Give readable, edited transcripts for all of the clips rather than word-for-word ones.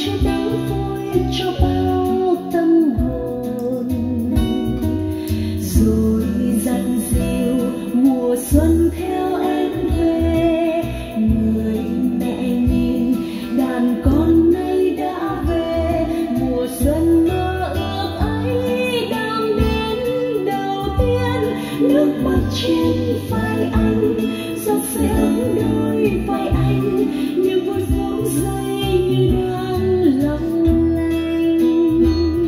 chia nắng vui cho bao tâm hồn, rồi dặn dìu mùa xuân theo em về. Người mẹ nhìn đàn con nay đã về, mùa xuân mơ ước ấy đang đến đầu tiên. Nước mắt trên vai anh giọt rơi ấm đôi vai anh, như vui phút giây như đang long lanh.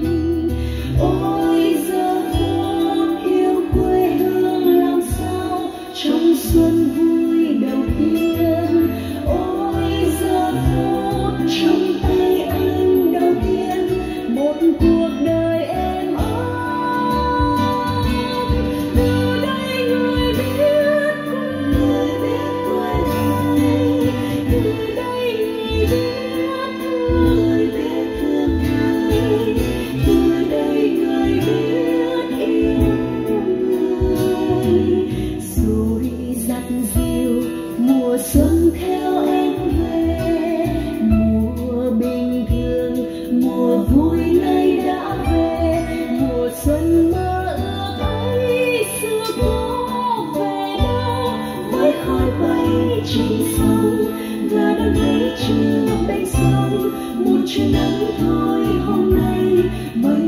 Ôi giờ phút yêu quê hương làm sao trong xuân vui đầu tiên. Ôi giờ phút trong tay anh đầu tiên một cuộc đời êm ấm. Từ đây người biết quê này, từ đây người biết thương này, từ đây người biết yêu người. Rồi dặn dìu mùa xuân theo em về, mùa bình thường mùa vui nay đã về. Mùa xuân mơ ước ấy xưa có về đâu, với khói bay trên sông và đang thấy chưa bên sông. Một chuyện nắng thôi hôm nay mới